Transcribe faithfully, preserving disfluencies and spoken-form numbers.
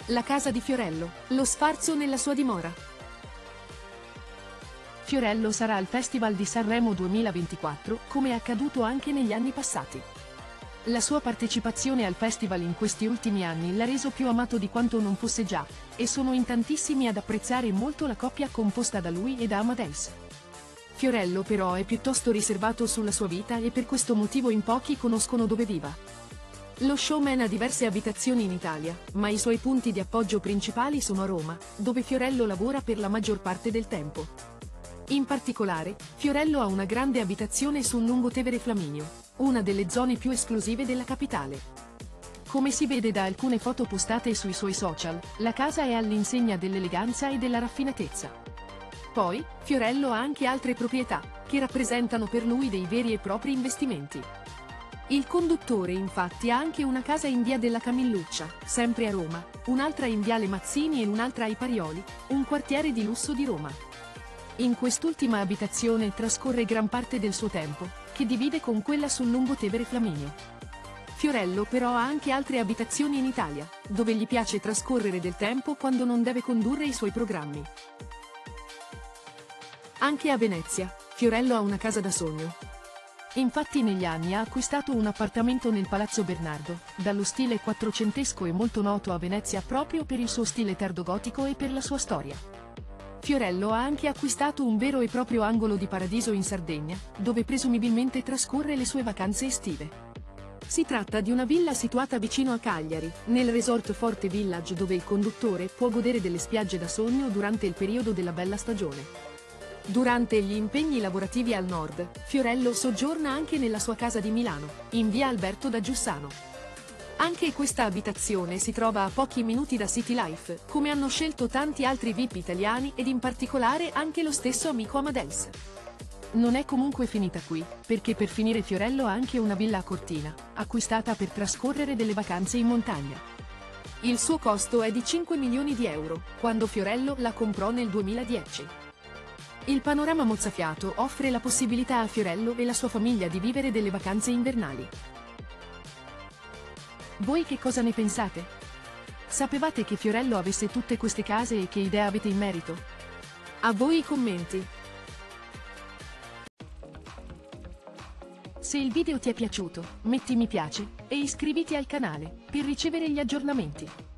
La casa di Fiorello, lo sfarzo nella sua dimora. Fiorello sarà al Festival di Sanremo duemilaventiquattro, come è accaduto anche negli anni passati. La sua partecipazione al festival in questi ultimi anni l'ha reso più amato di quanto non fosse già, e sono in tantissimi ad apprezzare molto la coppia composta da lui e da Amadeus. Fiorello però è piuttosto riservato sulla sua vita e per questo motivo in pochi conoscono dove viva. Lo showman ha diverse abitazioni in Italia, ma i suoi punti di appoggio principali sono a Roma, dove Fiorello lavora per la maggior parte del tempo. In particolare, Fiorello ha una grande abitazione sul Lungotevere Flaminio, una delle zone più esclusive della capitale. Come si vede da alcune foto postate sui suoi social, la casa è all'insegna dell'eleganza e della raffinatezza. Poi, Fiorello ha anche altre proprietà, che rappresentano per lui dei veri e propri investimenti. Il conduttore infatti ha anche una casa in via della Camilluccia, sempre a Roma, un'altra in viale Mazzini e un'altra ai Parioli, un quartiere di lusso di Roma. In quest'ultima abitazione trascorre gran parte del suo tempo, che divide con quella sul Lungotevere Flaminio. Fiorello però ha anche altre abitazioni in Italia, dove gli piace trascorrere del tempo quando non deve condurre i suoi programmi. Anche a Venezia, Fiorello ha una casa da sogno. Infatti negli anni ha acquistato un appartamento nel Palazzo Bernardo, dallo stile quattrocentesco e molto noto a Venezia proprio per il suo stile tardogotico e per la sua storia. Fiorello ha anche acquistato un vero e proprio angolo di paradiso in Sardegna, dove presumibilmente trascorre le sue vacanze estive. Si tratta di una villa situata vicino a Cagliari, nel resort Forte Village, dove il conduttore può godere delle spiagge da sogno durante il periodo della bella stagione. Durante gli impegni lavorativi al nord, Fiorello soggiorna anche nella sua casa di Milano, in via Alberto da Giussano. Anche questa abitazione si trova a pochi minuti da City Life, come hanno scelto tanti altri V I P italiani ed in particolare anche lo stesso amico Amadeus. Non è comunque finita qui, perché per finire Fiorello ha anche una villa a Cortina, acquistata per trascorrere delle vacanze in montagna. Il suo costo è di cinque milioni di euro, quando Fiorello la comprò nel duemiladieci. Il panorama mozzafiato offre la possibilità a Fiorello e la sua famiglia di vivere delle vacanze invernali. Voi che cosa ne pensate? Sapevate che Fiorello avesse tutte queste case e che idea avete in merito? A voi i commenti! Se il video ti è piaciuto, metti mi piace e iscriviti al canale per ricevere gli aggiornamenti.